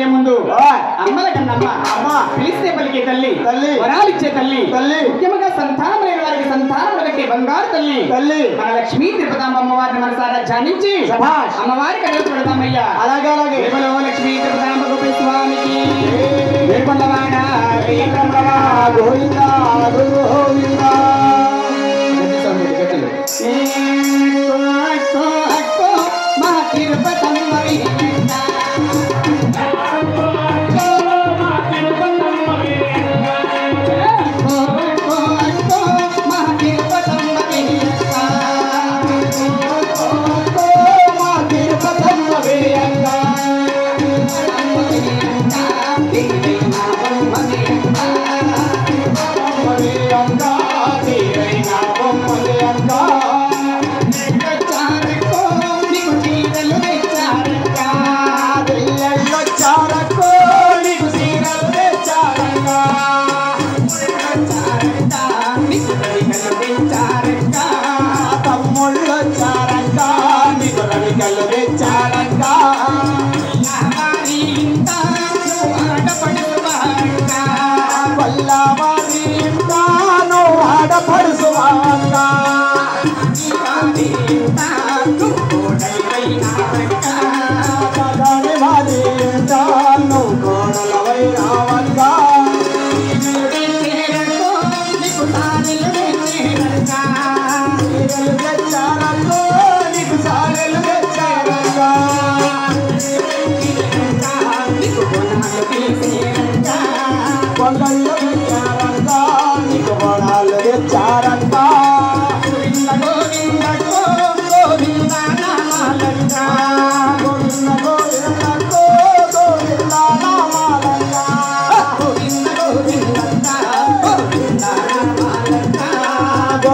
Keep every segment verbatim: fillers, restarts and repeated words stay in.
పోయే ముందు అమ్మల కన్నమ్మ అమ్మ పిలిస్తే పలికే తల్లి తల్లి వరాలిచ్చే తల్లి తల్లి ముఖ్యంగా సంతానం లేని వారికి సంతానం కలిగే బంగారు తల్లి తల్లి మన లక్ష్మీ తిరుపతమ్మ అమ్మవారిని మనసారా ధ్యానించి అమ్మవారికి అడుగు పెడతామయ్యా. అలాగే అలాగే లక్ష్మీ తిరుపతమ్మ గోపి స్వామికి వేపల్లవాడ గోవిందా గోవిందా. మా తిరుపతమ్మ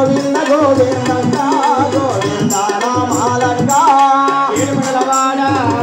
గోవింద గోవింద నామాలంగా